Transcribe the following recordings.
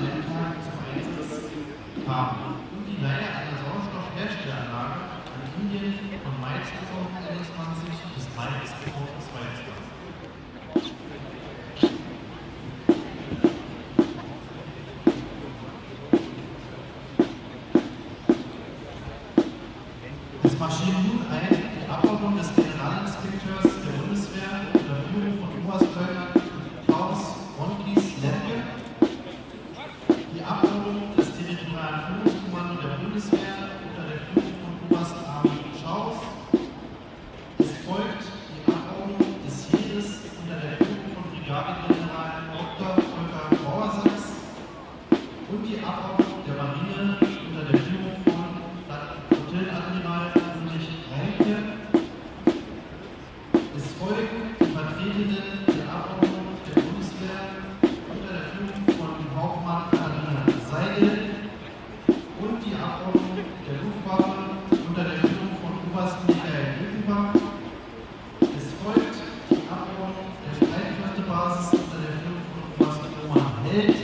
einen Tag zum Einsatz kamen und die Leier einer Sauerstoffherstellanlage an Indien von Mai 2021 bis Mai 2022. Es marschiert nun ein die Abordnung des Generalinspekteurs der Bundeswehr unter Führung von Oberstleutnant Klaus Ronkis Lemke, die Abordnung des Territorialen Führungskommandos der Bundeswehr unter der Führung von Oberst Armin Schaus. Es folgt die Abordnung des Heeres unter der Führung von Brigadegeneral Dr. Volker Bauersachs und die Abordnung der Marine unter der Führung von Flottillenadmiral Ulrich Reinke. Es folgen die Vertretenden der Abordnung der Bundeswehr unter der Führung von Hauptmann Katharina Seidel und die Abordnung der Luftwaffe unter der Führung von Oberst Michael Lückenbach. Es folgt die Abordnung der Streitkräftebasis unter der Führung von Oberst Roman Held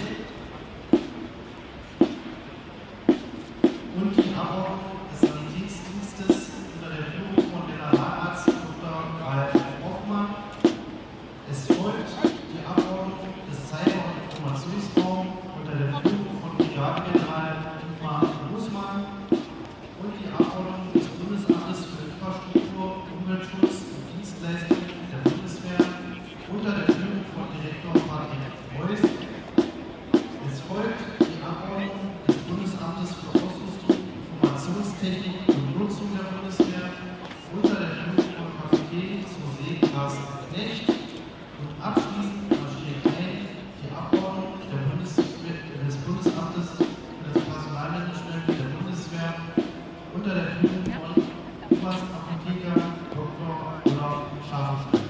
und die Abordnung des Sanitätsdienstes unter der Führung von Generalarzt Dr. Ralf Hoffmann. Es folgt die Abordnung des Cyber- und Informationsraums unter der Führung von Brigadegeneral Dietmar Bußmann und die Abordnung des Bundesamtes für Infrastruktur, Umweltschutz und Dienstleistungen der Bundeswehr unter der Führung von Direktor Patrick Preuß. Es folgt die Abordnung des Bundesamtes für Ausrüstung, Informationstechnik und Nutzung der Bundeswehr unter der Führung von Kapitän zur See Carsten Knecht. Und abschließend marschiert ein die Abordnung des Bundesamtes für das Personalmanagement der Bundeswehr unter der Führung von Oberstapotheker Dr. Olaf Scharfenstein.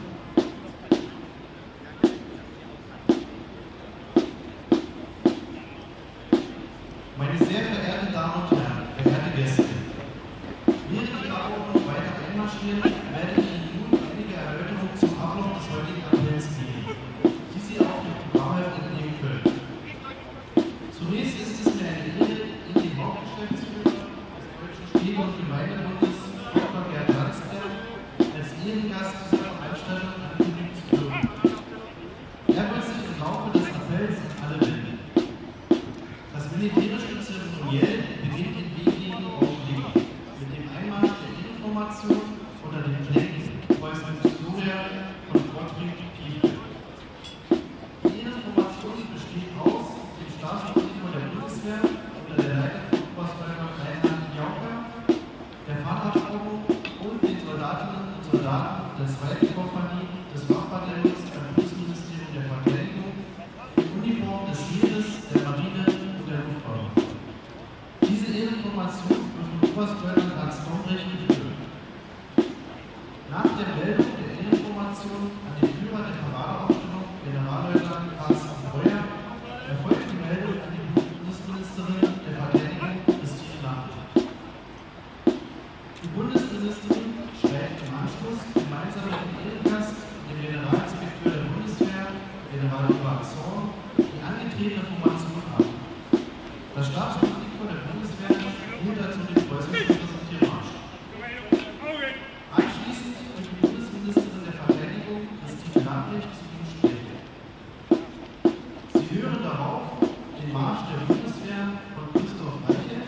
Meine sehr verehrten Damen und Herren, verehrte Gäste, während die Abordnung weiter einmarschiert, werde ich Ihnen nun einige Erläuterungen zum Ablauf des heutigen Appells geben, die Sie auch im Programmheft entnehmen können. Zunächst ist es mir eine Ehre, Ihnen den Hauptgeschäftsführer des Deutschen Städte- und Gemeindebundes, Dr. Gerd Landsberg, als Ehrengast dieser Veranstaltung ankündigen zu dürfen. Er wird sich im Laufe des Appells an alle wenden. Das militärische Zeremoniell beginnt in wenigen Augenblicken mit dem Einmarsch der Information unter den Klängen Preußen Victoria von Gottfried Pieper. Die Information besteht aus dem Staatssekretär der Bundeswehr unter der Leitung von Oberstleutnant Reinhard Jaucher, der Fahrradprobe und den Soldatinnen und Soldaten der 2. Kompanie des Wachbataillons beim Bundesministerium der Verteidigung in Uniform des Heeres, der Marine und der Luftwaffe. Diese Information wird von Oberstleutnant Hans Dombrecht geführt. Nach der Meldung der Information an den Führer der Paradeaufstellung, Generalleutnant Carsten Breuer, erfolgt die Meldung an die Bundesministerin der Verteidigung, Christine Lambrecht. Die Bundesministerin schreibt im Anschluss gemeinsam mit dem Ehrengast, dem Generalinspekteur der Bundeswehr, General Eduard Zorn, die angetretene Formation ab. Das Stabssekretär der Bundeswehr hielt dazu den preußischen Repräsentiermarsch. Anschließend wird die Bundesministerin der Verteidigung, Christine Lambrecht, zu ihm sprechen. Sie hören darauf den Marsch der Bundeswehr von Christoph Reichelt.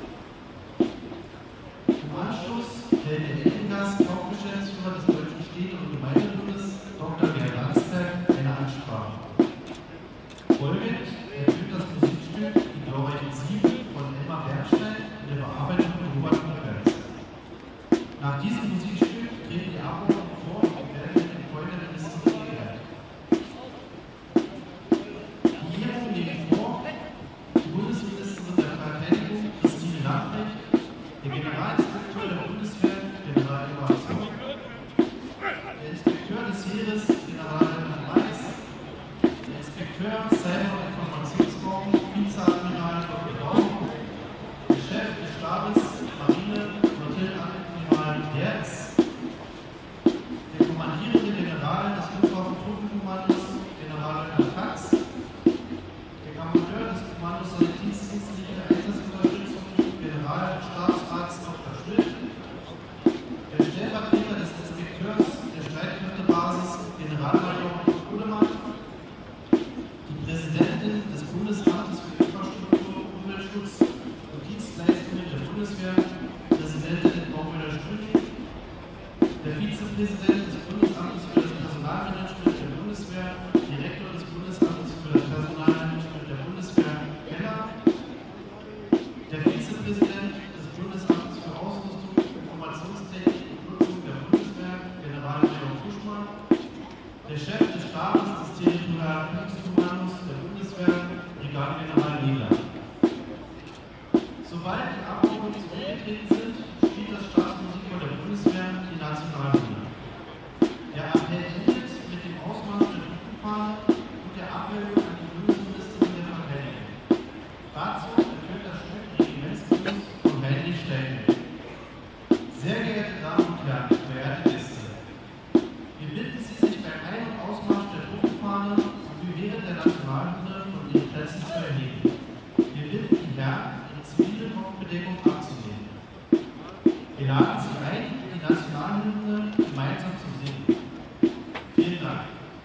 Im Anschluss hält der Ehrengast, Hauptgeschäftsführer des Deutschen Städte- und Gemeindebundes, Dr. Gerd Landsberg, eine Ansprache. Folgend ertönt das Musikstück Die glorreichen Sieben von Elmar Bernstein in der Bearbeitung von Robert Mockers. Nach diesem Musikstück treten die Abordnung vor und werden mit den folgenden Listen geehrt. Die Ehrung nehmen vor die Bundesministerin der Verteidigung, Christine Lambrecht, der Generalinspekteur der Bundeswehr, General Eduard Zorn, der Inspekteur des Heeres, Generalleutnant Mais, der Inspekteur Cyber- und Kommandus Sanitätsdienstliche Einsatzunterstützung Generalstabsarzt Dr. Schmidt, der Stellvertreter des Inspekteurs der Streitkräftebasis Generalmajor Kudemann, die Präsidentin des Bundesamtes für Infrastruktur, Umweltschutz und Dienstleistungen der Bundeswehr, Präsidentin Baumüller-Strüning, der Vizepräsident des Bundesamtes für das Personalmanagement der Bundeswehr, Direktor des Bundesamtes für das Personalmanagement der Bundeswehr, Keller, der Vizepräsident des Bundesamtes für Ausrüstung, Informationstechnik und Nutzung der Bundeswehr, Generalmajor Fuschmann, der Chef des Stabes des Territorialen Hilfskommandos der Bundeswehr, Brigadegeneral Nebler. Sobald die Abgeordneten zurückgetreten sind, spielt das Staatsmusikchor der Bundeswehr die Nationalhymne. Der Appell endet mit dem Ausmarsch der Truppenfahne und der Abmeldung an die Bundesministerin der Verteidigung. Dazu ertönt das Stück Regimentsgruß von Heinrich Steinbeck. Sehr geehrte Damen und Herren, verehrte Gäste, wir bitten Sie, sich beim Ein- und Ausmarsch der Truppenfahne sowie während der Nationalhymne von Ihren Plätzen zu erheben. Wir bitten die Herren, Ihre zivile Kopfbedeckung abzunehmen. Wir laden Sie ein, die Nationalhymne gemeinsam zu singen. Vielen Dank.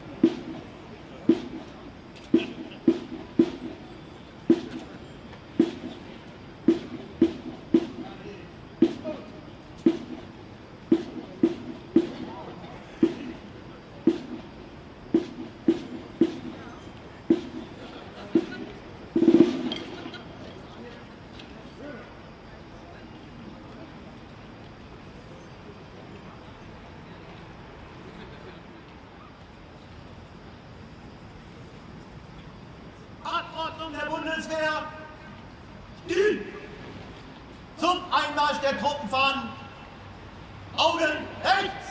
Anordnung der Bundeswehr. Still! Zum Einmarsch der Truppenfahnen. Augen rechts!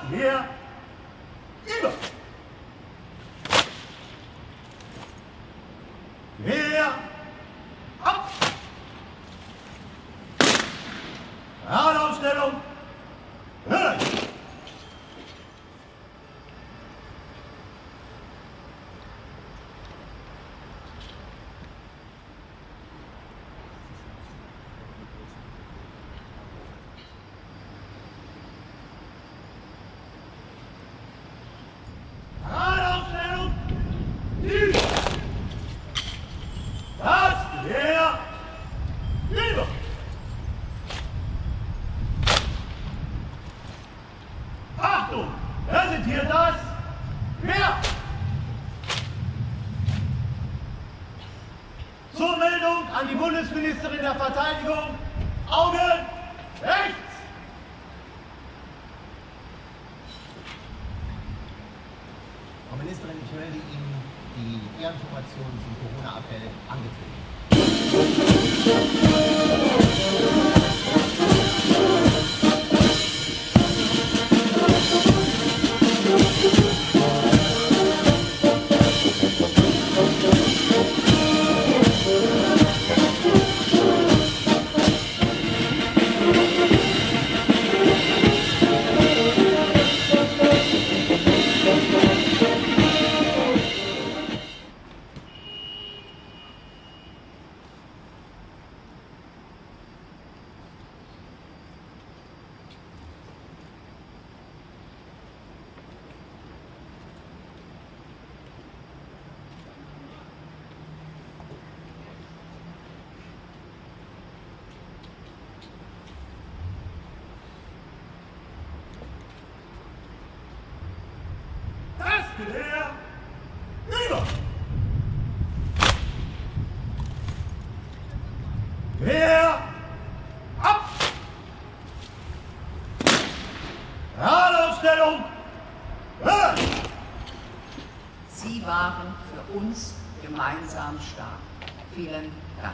Hier. Über. Hier. Ab. Geradeaufstellung. Höher. Geradeaufstellung. Tief. Das. Hier. Über. Achtung! Präsentiert das! Mehr! Zur Meldung an die Bundesministerin der Verteidigung. Augen rechts! Frau Ministerin, ich melde Ihnen die Ehrinformationen zum Corona-Appell angetreten. Leer. Über. Leer. Ab. Geradeaufstellung. Höher. Sie waren für uns gemeinsam stark. Vielen Dank.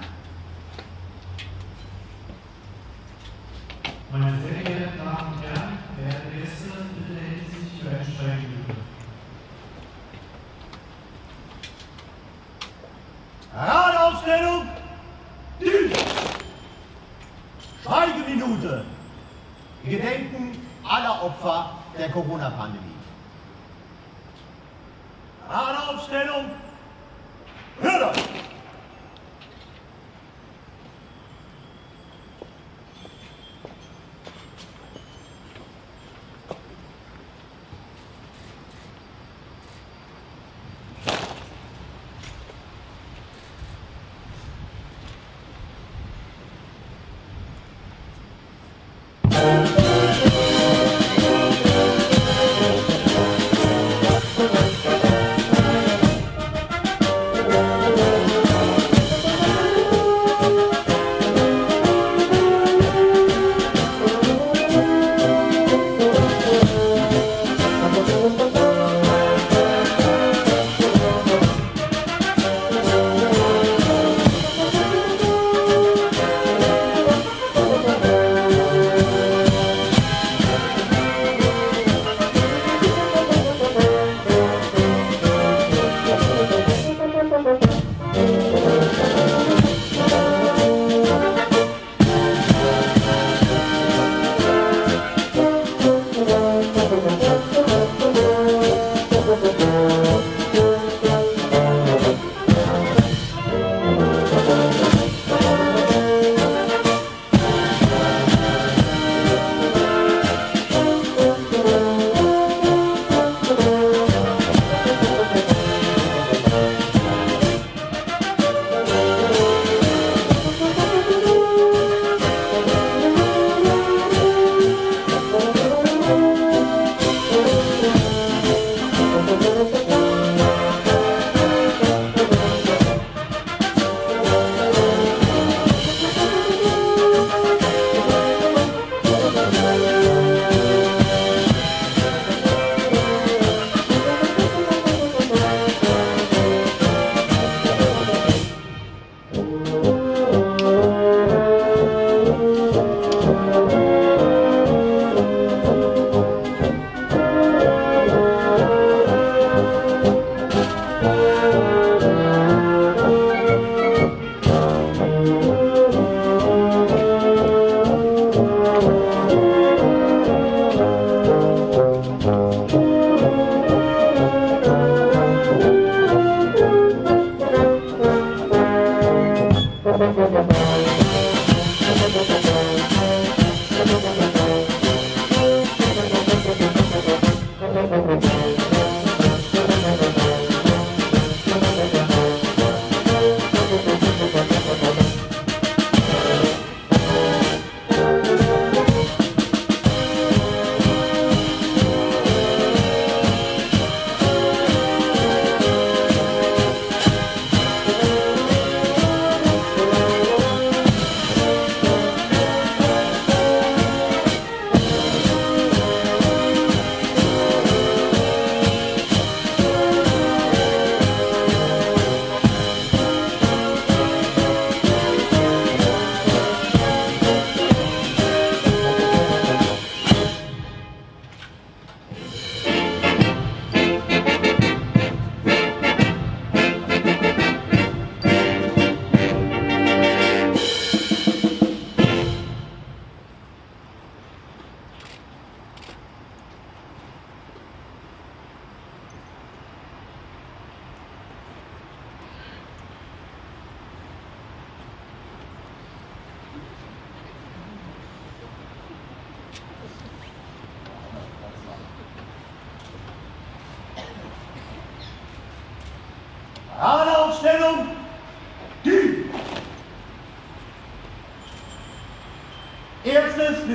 Meine sehr geehrten Damen und Herren, verehrte Gäste, bitte halten Sie sich für ein Schweigeminute. Geradeaufstellung. Schweigeminute. Wir gedenken aller Opfer der Corona-Pandemie. Geradeaufstellung. Höher.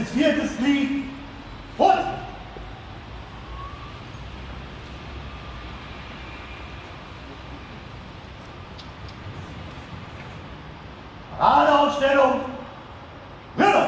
bis 4. Glied. Vorsicht! Paradeaufstellung. Rüber!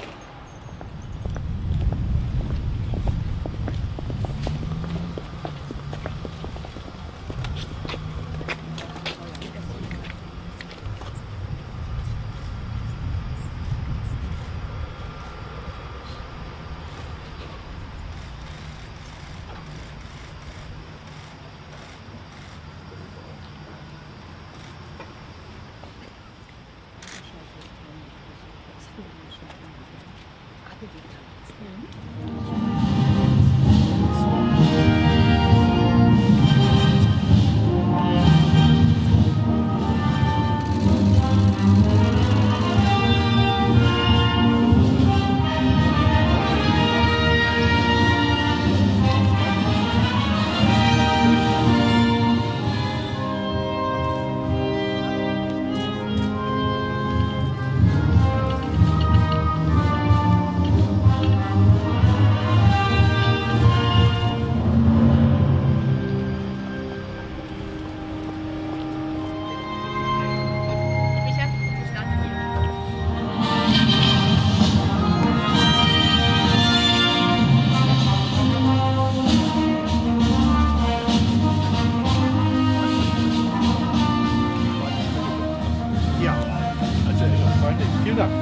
Vielen Dank.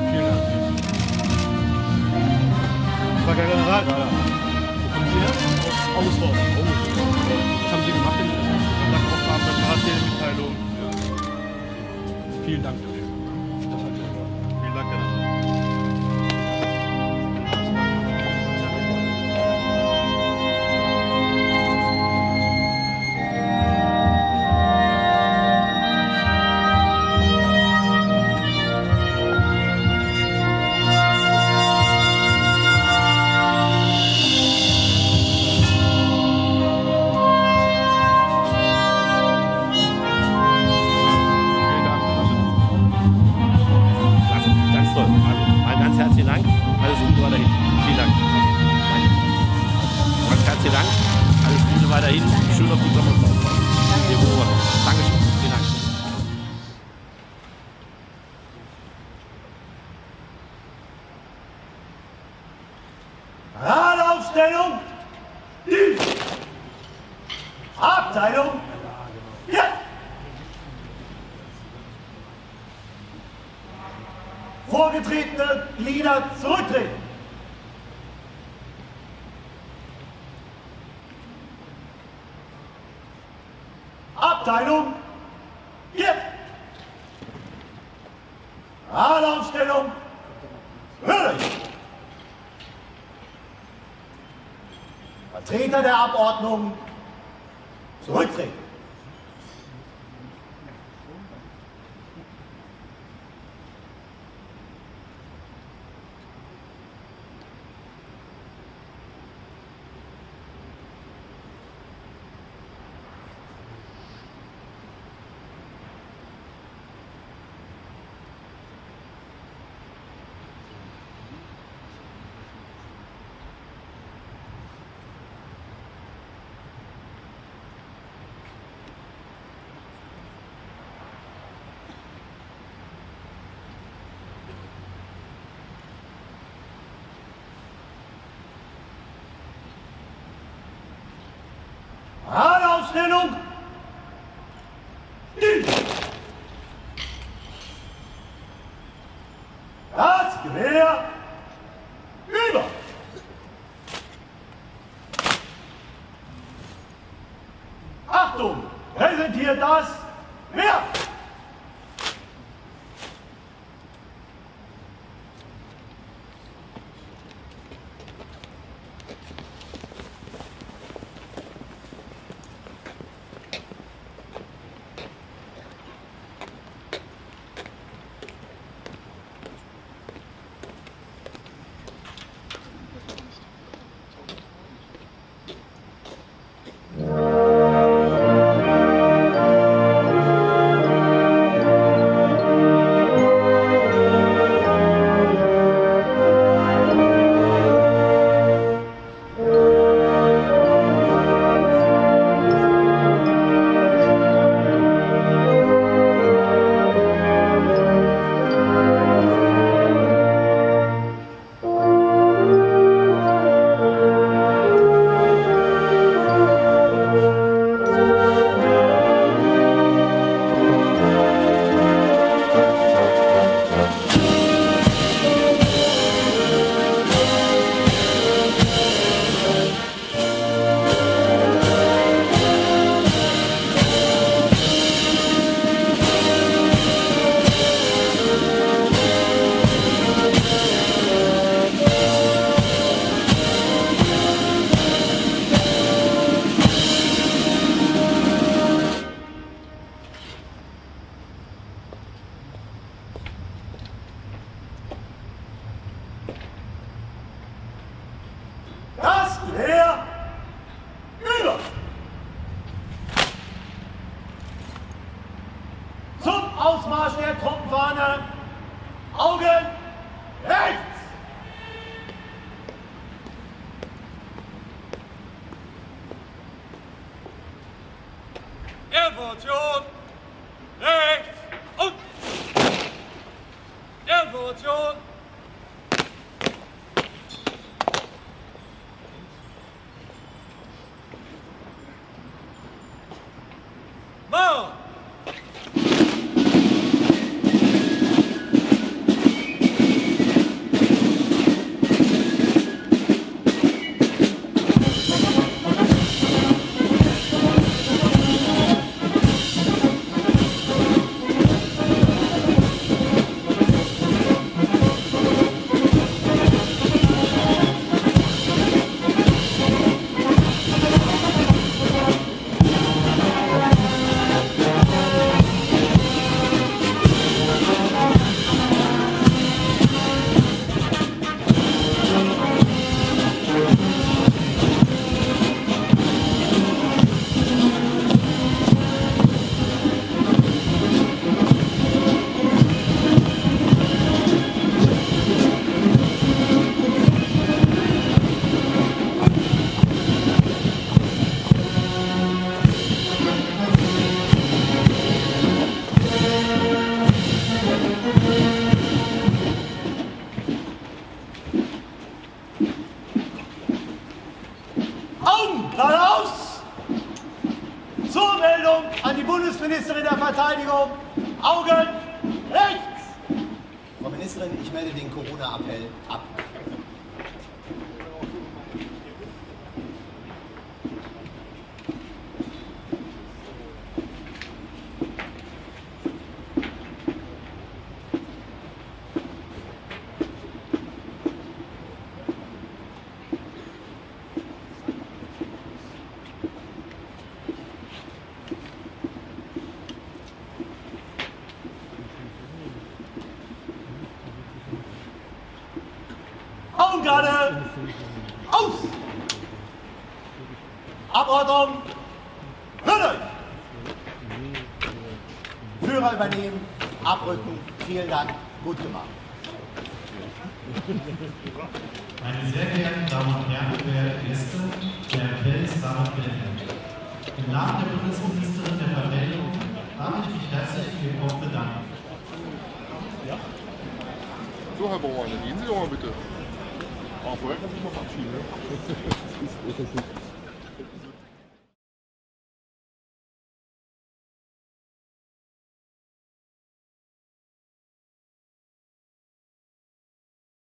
War der General gerade. Wo kommen Sie her? Aus Ausdorf. Was haben Sie gemacht in der Aufgabe der Fahrradmitteilung? Vielen Dank dafür. Vielen Dank, General. Herzlichen Dank. Alles Gute weiterhin. Vielen Dank. Ganz herzlichen Dank. Alles Gute weiterhin. Schön auf die Klamotten aufpassen. Wir beobachten. Dankeschön. Vielen Dank. Paradeaufstellung. Abteilung. Ja. Vorgetretene Glieder zurücktreten. Abteilung, jetzt. Paradeaufstellung, hörig. Vertreter der Abordnung, zurücktreten. Paradeaufstellung. Das Gewehr über. Achtung, präsentiert das Gewehr. Ehrenformation! Rechts und Ehrenformation! Mauer! Augen geradeaus! Zur Meldung an die Bundesministerin der Verteidigung. Augen rechts! Frau Ministerin, ich melde den Corona-Appell ab. Augen gerade! Aus! Abordnung! Hört euch! Führer übernehmen, abrücken. Vielen Dank, gut gemacht. Meine sehr geehrten Damen und Herren, verehrte Gäste, der Appell ist damit beendet. Im Namen der Bundesministerin der Verteidigung darf ich mich herzlich für Ihr Kommen bedanken. So, Herr Bauer, dann gehen Sie doch mal bitte. Ah, vorher kann ich noch verabschieden. Ne?